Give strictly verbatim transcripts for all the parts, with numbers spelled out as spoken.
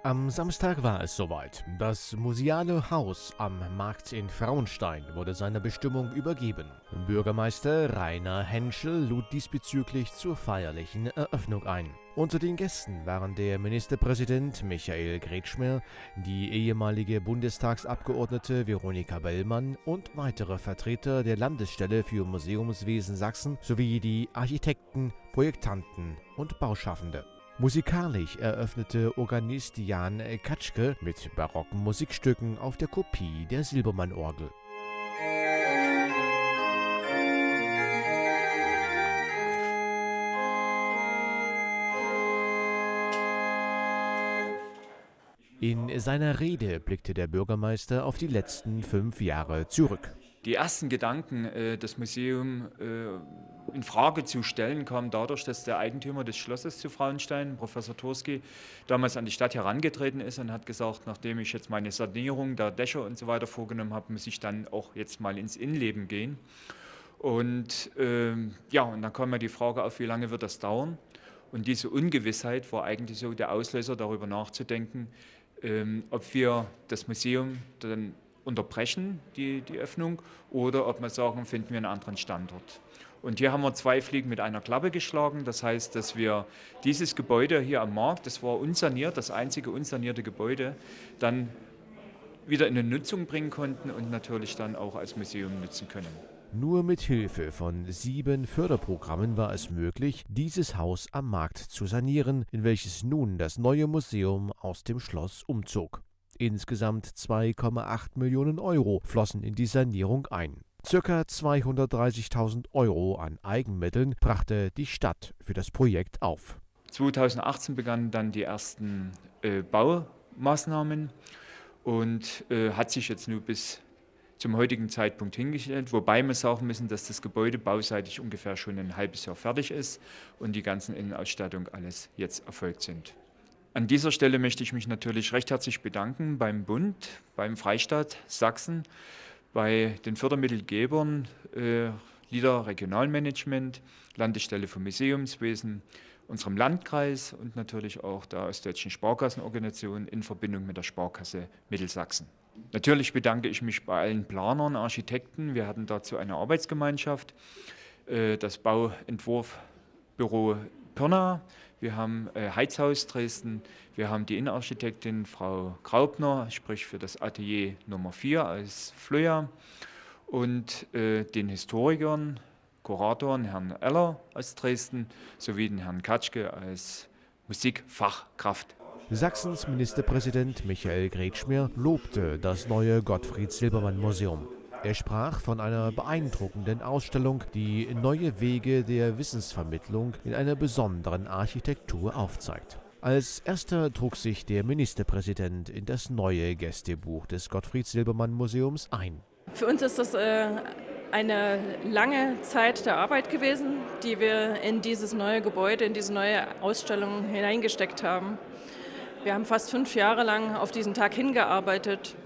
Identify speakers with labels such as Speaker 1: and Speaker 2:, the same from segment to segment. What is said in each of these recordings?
Speaker 1: Am Samstag war es soweit. Das museale Haus am Markt in Frauenstein wurde seiner Bestimmung übergeben. Bürgermeister Rainer Henschel lud diesbezüglich zur feierlichen Eröffnung ein. Unter den Gästen waren der Ministerpräsident Michael Kretschmer, die ehemalige Bundestagsabgeordnete Veronika Bellmann und weitere Vertreter der Landesstelle für Museumswesen Sachsen sowie die Architekten, Projektanten und Bauschaffende. Musikalisch eröffnete Organist Jan Katschke mit barocken Musikstücken auf der Kopie der Silbermann-Orgel. In seiner Rede blickte der Bürgermeister auf die letzten fünf Jahre zurück.
Speaker 2: Die ersten Gedanken, äh, das Museum äh, in Frage zu stellen, kamen dadurch, dass der Eigentümer des Schlosses zu Frauenstein, Professor Turski, damals an die Stadt herangetreten ist und hat gesagt, nachdem ich jetzt meine Sanierung der Dächer und so weiter vorgenommen habe, muss ich dann auch jetzt mal ins Innenleben gehen. Und äh, ja, und dann kam mir die Frage auf, wie lange wird das dauern? Und diese Ungewissheit war eigentlich so der Auslöser, darüber nachzudenken, äh, ob wir das Museum dann unterbrechen, die, die Öffnung, oder ob wir sagen, finden wir einen anderen Standort. Und hier haben wir zwei Fliegen mit einer Klappe geschlagen. Das heißt, dass wir dieses Gebäude hier am Markt, das war unsaniert, das einzige unsanierte Gebäude, dann wieder in eine Nutzung bringen konnten und natürlich dann auch als Museum nutzen können.
Speaker 1: Nur mit Hilfe von sieben Förderprogrammen war es möglich, dieses Haus am Markt zu sanieren, in welches nun das neue Museum aus dem Schloss umzog. Insgesamt zwei Komma acht Millionen Euro flossen in die Sanierung ein. Circa zweihundertdreißigtausend Euro an Eigenmitteln brachte die Stadt für das Projekt auf.
Speaker 2: zweitausendachtzehn begannen dann die ersten äh, Baumaßnahmen und äh, hat sich jetzt nur bis zum heutigen Zeitpunkt hingestellt, wobei wir sagen müssen, dass das Gebäude bauseitig ungefähr schon ein halbes Jahr fertig ist und die ganzen Innenausstattung alles jetzt erfolgt sind. An dieser Stelle möchte ich mich natürlich recht herzlich bedanken beim Bund, beim Freistaat Sachsen, bei den Fördermittelgebern, äh, LIDA Regionalmanagement, Landesstelle für Museumswesen, unserem Landkreis und natürlich auch der Ostdeutschen Sparkassenorganisation in Verbindung mit der Sparkasse Mittelsachsen. Natürlich bedanke ich mich bei allen Planern, Architekten. Wir hatten dazu eine Arbeitsgemeinschaft, äh, das Bauentwurfbüro Pirna, wir haben äh, Heizhaus Dresden, wir haben die Innenarchitektin Frau Graupner, sprich für das Atelier Nummer vier aus Flöja und äh, den Historikern, Kuratoren Herrn Eller aus Dresden sowie den Herrn Katschke als Musikfachkraft.
Speaker 1: Sachsens Ministerpräsident Michael Kretschmer lobte das neue Gottfried-Silbermann-Museum. Er sprach von einer beeindruckenden Ausstellung, die neue Wege der Wissensvermittlung in einer besonderen Architektur aufzeigt. Als erster trug sich der Ministerpräsident in das neue Gästebuch des Gottfried-Silbermann-Museums ein.
Speaker 3: Für uns ist das äh, eine lange Zeit der Arbeit gewesen, die wir in dieses neue Gebäude, in diese neue Ausstellung hineingesteckt haben. Wir haben fast fünf Jahre lang auf diesen Tag hingearbeitet.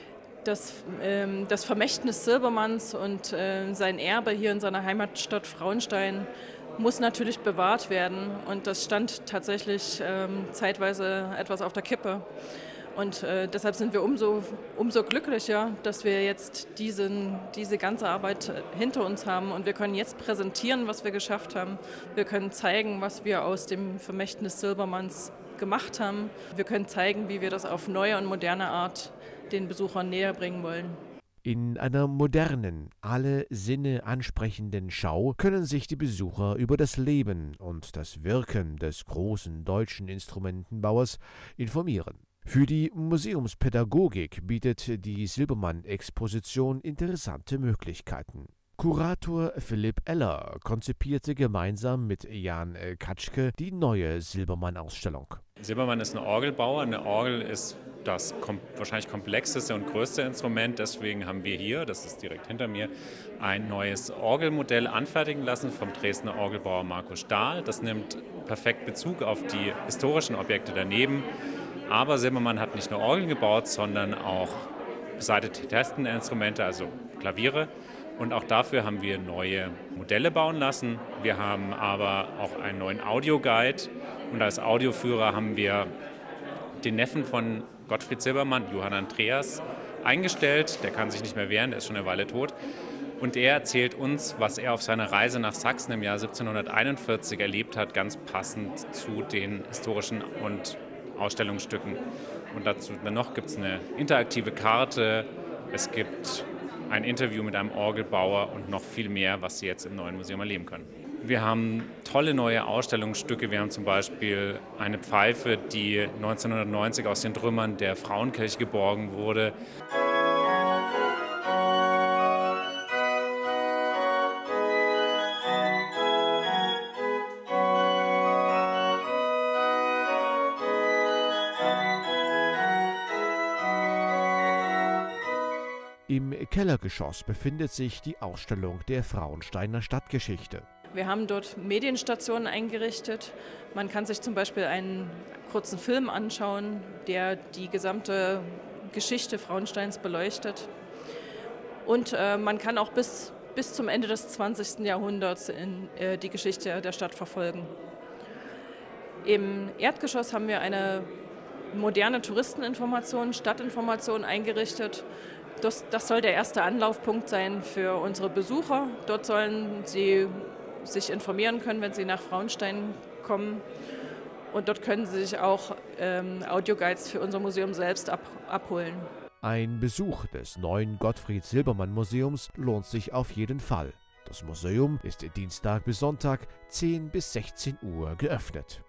Speaker 3: Das, ähm, das Vermächtnis Silbermanns und äh, sein Erbe hier in seiner Heimatstadt Frauenstein muss natürlich bewahrt werden. Und das stand tatsächlich ähm, zeitweise etwas auf der Kippe. Und äh, deshalb sind wir umso, umso glücklicher, dass wir jetzt diesen, diese ganze Arbeit hinter uns haben. Und wir können jetzt präsentieren, was wir geschafft haben. Wir können zeigen, was wir aus dem Vermächtnis Silbermanns gemacht haben. Wir können zeigen, wie wir das auf neue und moderne Art den Besuchern näher bringen wollen.
Speaker 1: In einer modernen, alle Sinne ansprechenden Schau können sich die Besucher über das Leben und das Wirken des großen deutschen Instrumentenbauers informieren. Für die Museumspädagogik bietet die Silbermann-Exposition interessante Möglichkeiten. Kurator Philipp Eller konzipierte gemeinsam mit Jan Katschke die neue Silbermann-Ausstellung.
Speaker 4: Silbermann ist ein Orgelbauer. Eine Orgel ist das kom- wahrscheinlich komplexeste und größte Instrument. Deswegen haben wir hier, das ist direkt hinter mir, ein neues Orgelmodell anfertigen lassen vom Dresdner Orgelbauer Markus Stahl. Das nimmt perfekt Bezug auf die historischen Objekte daneben. Aber Silbermann hat nicht nur Orgeln gebaut, sondern auch besaitete Tasteninstrumente, also Klaviere. Und auch dafür haben wir neue Modelle bauen lassen. Wir haben aber auch einen neuen Audioguide und als Audioführer haben wir den Neffen von Gottfried Silbermann, Johann Andreas, eingestellt. Der kann sich nicht mehr wehren, der ist schon eine Weile tot. Und er erzählt uns, was er auf seiner Reise nach Sachsen im Jahr siebzehnhunderteinundvierzig erlebt hat, ganz passend zu den historischen und Ausstellungsstücken. Und dazu dann noch gibt es eine interaktive Karte, es gibt ein Interview mit einem Orgelbauer und noch viel mehr, was Sie jetzt im neuen Museum erleben können. Wir haben tolle neue Ausstellungsstücke. Wir haben zum Beispiel eine Pfeife, die neunzehnhundertneunzig aus den Trümmern der Frauenkirche geborgen wurde.
Speaker 1: Im Kellergeschoss befindet sich die Ausstellung der Frauensteiner Stadtgeschichte.
Speaker 3: Wir haben dort Medienstationen eingerichtet. Man kann sich zum Beispiel einen kurzen Film anschauen, der die gesamte Geschichte Frauensteins beleuchtet. Und äh, man kann auch bis, bis zum Ende des zwanzigsten Jahrhunderts in, äh, die Geschichte der Stadt verfolgen. Im Erdgeschoss haben wir eine moderne Touristeninformation, Stadtinformation eingerichtet. Das, das soll der erste Anlaufpunkt sein für unsere Besucher. Dort sollen sie sich informieren können, wenn sie nach Frauenstein kommen. Und dort können sie sich auch ähm, Audioguides für unser Museum selbst ab, abholen.
Speaker 1: Ein Besuch des neuen Gottfried Silbermann Museums lohnt sich auf jeden Fall. Das Museum ist Dienstag bis Sonntag zehn bis sechzehn Uhr geöffnet.